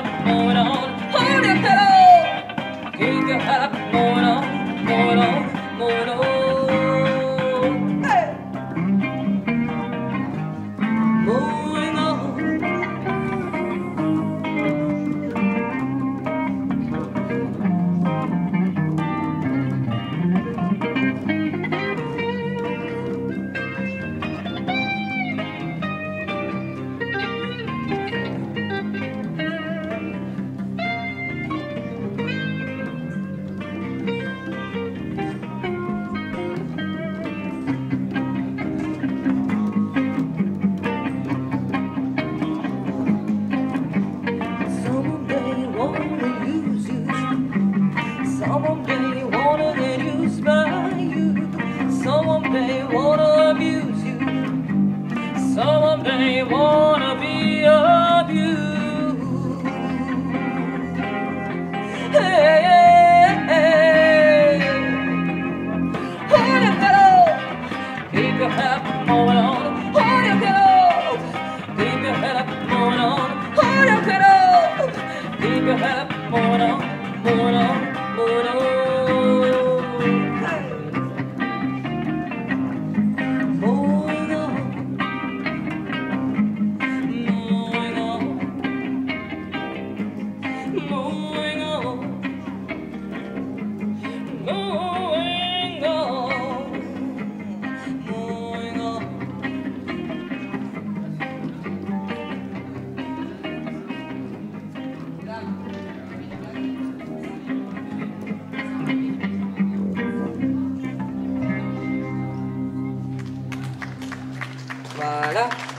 up, moving on. Hold your head up, keep your head up, moving on, moving on, moving on. Hey. Moving on. Someone may wanna get used by you. Someone may wanna abuse you. Someone may wanna be abused. Hey, hey, hey. Hold your head up, keep your head up, moving on. Hold your head up, keep your head up, moving on. Hold your head up, keep your head up, moving on, moving on. Moving on, moving on, moving on, moving on, moving on, Voilà.